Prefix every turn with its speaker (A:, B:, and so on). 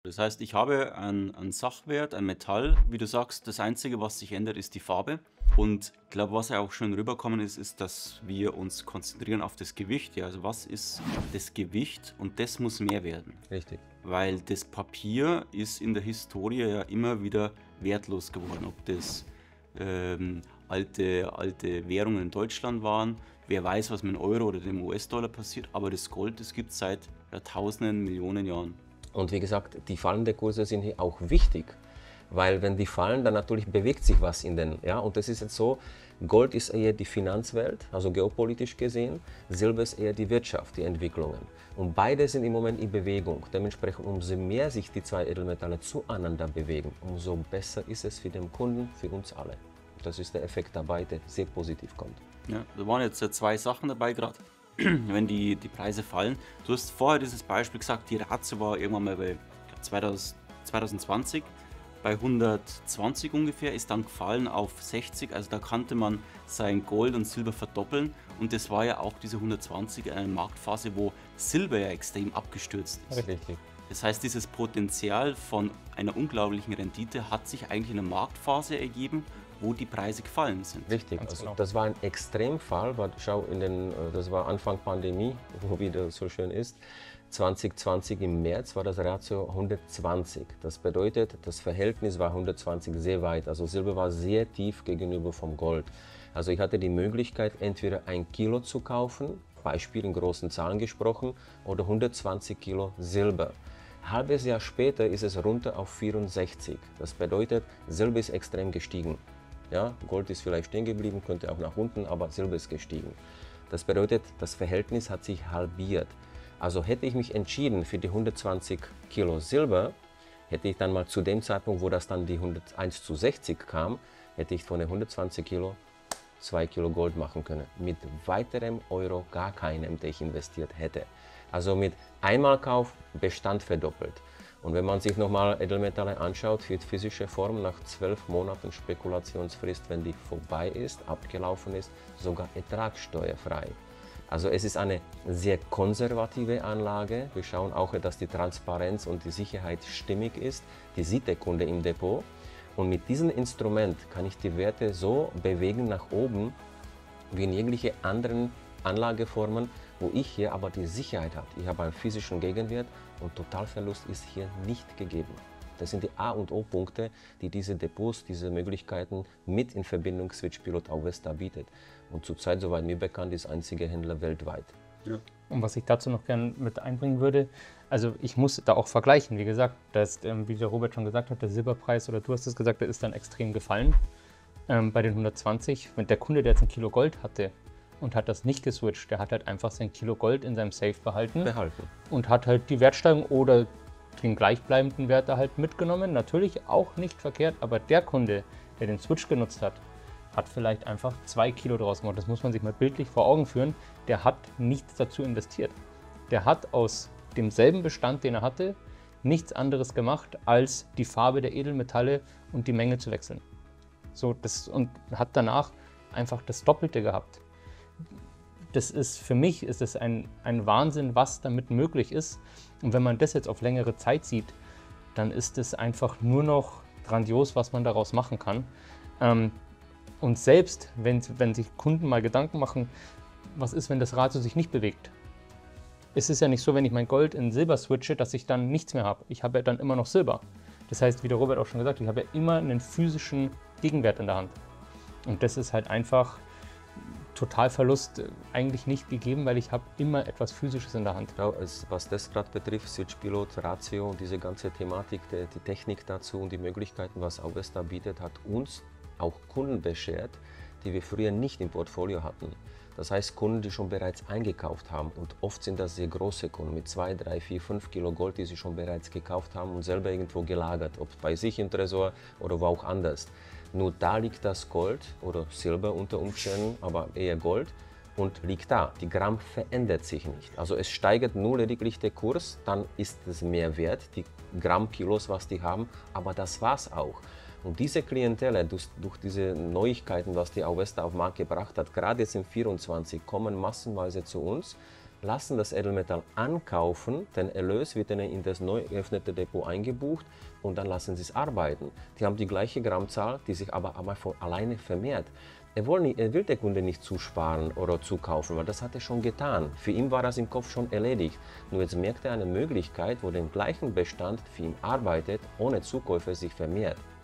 A: Das heißt, ich habe einen Sachwert, ein Metall, wie du sagst, das Einzige, was sich ändert, ist die Farbe. Und ich glaube, was ja auch schon rüberkommen ist, ist, dass wir uns konzentrieren auf das Gewicht. Ja, also was ist das Gewicht und das muss mehr werden.
B: Richtig.
A: Weil das Papier ist in der Historie ja immer wieder wertlos geworden. Ob das alte Währungen in Deutschland waren, wer weiß, was mit dem Euro oder dem US-Dollar passiert, aber das Gold, das gibt es seit Tausenden, Millionen Jahren.
B: Und wie gesagt, die fallenden Kurse sind hier auch wichtig, weil wenn die fallen, dann natürlich bewegt sich was in den, ja, und das ist jetzt so, Gold ist eher die Finanzwelt, also geopolitisch gesehen, Silber ist eher die Wirtschaft, die Entwicklungen. Und beide sind im Moment in Bewegung. Dementsprechend, umso mehr sich die zwei Edelmetalle zueinander bewegen, umso besser ist es für den Kunden, für uns alle. Das ist der Effekt dabei, der sehr positiv kommt.
A: Ja, da waren jetzt zwei Sachen dabei gerade, wenn die Preise fallen. Du hast vorher dieses Beispiel gesagt, die Ratio war irgendwann mal bei 2020 bei 120 ungefähr, ist dann gefallen auf 60, also da konnte man sein Gold und Silber verdoppeln und das war ja auch diese 120 eine Marktphase, wo Silber ja extrem abgestürzt ist.
B: Richtig.
A: Das heißt, dieses Potenzial von einer unglaublichen Rendite hat sich eigentlich in einer Marktphase ergeben, wo die Preise gefallen sind.
B: Richtig, also das war ein Extremfall, weil schau, das war Anfang Pandemie, wo wieder so schön ist. 2020 im März war das Ratio 120. Das bedeutet, das Verhältnis war 120 sehr weit. Also Silber war sehr tief gegenüber vom Gold. Also ich hatte die Möglichkeit, entweder 1 Kilo zu kaufen, Beispiel in großen Zahlen gesprochen, oder 120 Kilo Silber. Halbes Jahr später ist es runter auf 64. Das bedeutet, Silber ist extrem gestiegen. Ja, Gold ist vielleicht stehen geblieben, könnte auch nach unten, aber Silber ist gestiegen. Das bedeutet, das Verhältnis hat sich halbiert. Also hätte ich mich entschieden für die 120 Kilo Silber, hätte ich dann mal zu dem Zeitpunkt, wo das dann die 1 zu 60 kam, hätte ich von den 120 Kilo 2 Kilo Gold machen können. Mit weiterem Euro gar keinem, der ich investiert hätte. Also mit Einmalkauf Bestand verdoppelt. Und wenn man sich nochmal Edelmetalle anschaut, für die physische Form nach 12 Monaten Spekulationsfrist, wenn die vorbei ist, abgelaufen ist, sogar ertragssteuerfrei. Also es ist eine sehr konservative Anlage. Wir schauen auch, dass die Transparenz und die Sicherheit stimmig ist. Die sieht der Kunde im Depot. Und mit diesem Instrument kann ich die Werte so bewegen nach oben, wie in jegliche anderen Anlageformen, wo ich hier aber die Sicherheit habe. Ich habe einen physischen Gegenwert und Totalverlust ist hier nicht gegeben. Das sind die A- und O-Punkte, die diese Depots, diese Möglichkeiten mit in Verbindung Switchpilot Augusta bietet. Und zurzeit, soweit mir bekannt, ist einziger Händler weltweit.
C: Ja. Und was ich dazu noch gerne mit einbringen würde, also ich muss da auch vergleichen, wie gesagt, dass, wie der Robert schon gesagt hat, der Silberpreis, oder du hast es gesagt, der ist dann extrem gefallen bei den 120. Wenn der Kunde, der jetzt ein Kilo Gold hatte und hat das nicht geswitcht, der hat halt einfach sein Kilo Gold in seinem Safe behalten und hat halt die Wertsteigerung oder den gleichbleibenden Wert da halt mitgenommen. Natürlich auch nicht verkehrt, aber der Kunde, der den Switch genutzt hat, hat vielleicht einfach 2 Kilo draus gemacht. Das muss man sich mal bildlich vor Augen führen. Der hat nichts dazu investiert. Der hat aus demselben Bestand, den er hatte, nichts anderes gemacht, als die Farbe der Edelmetalle und die Menge zu wechseln. So, und hat danach einfach das Doppelte gehabt. Das ist, für mich ist es ein Wahnsinn, was damit möglich ist. Und wenn man das jetzt auf längere Zeit sieht, dann ist es einfach nur noch grandios, was man daraus machen kann. Und selbst wenn sich Kunden mal Gedanken machen, was ist, wenn das Ratio sich nicht bewegt? Es ist ja nicht so, wenn ich mein Gold in Silber switche, dass ich dann nichts mehr habe. Ich habe ja dann immer noch Silber. Das heißt, wie der Robert auch schon gesagt hat, ich habe ja immer einen physischen Gegenwert in der Hand. Und das ist halt einfach Totalverlust eigentlich nicht gegeben, weil ich habe immer etwas Physisches in der Hand.
B: Genau, was das gerade betrifft, Switchpilot, Ratio, diese ganze Thematik, die Technik dazu und die Möglichkeiten, was Augusta bietet, hat uns auch Kunden beschert, die wir früher nicht im Portfolio hatten. Das heißt Kunden, die schon bereits eingekauft haben, und oft sind das sehr große Kunden mit 2, 3, 4, 5 Kilo Gold, die sie schon bereits gekauft haben und selber irgendwo gelagert, ob bei sich im Tresor oder wo auch anders. Nur da liegt das Gold oder Silber unter Umständen, aber eher Gold, und liegt da. Die Gramm verändert sich nicht. Also es steigert nur lediglich der Kurs, dann ist es mehr wert, die Gramm, Kilos, was die haben, aber das war's auch. Und diese Klientele, durch diese Neuigkeiten, was die Augusta auf den Markt gebracht hat, gerade jetzt im 24, kommen massenweise zu uns, lassen das Edelmetall ankaufen, den Erlös wird ihnen in das neu geöffnete Depot eingebucht und dann lassen sie es arbeiten. Die haben die gleiche Grammzahl, die sich aber von alleine vermehrt. Er will der Kunde nicht zusparen oder zukaufen, weil das hat er schon getan. Für ihn war das im Kopf schon erledigt. Nur jetzt merkt er eine Möglichkeit, wo den gleichen Bestand für ihn arbeitet, ohne Zukäufer sich vermehrt.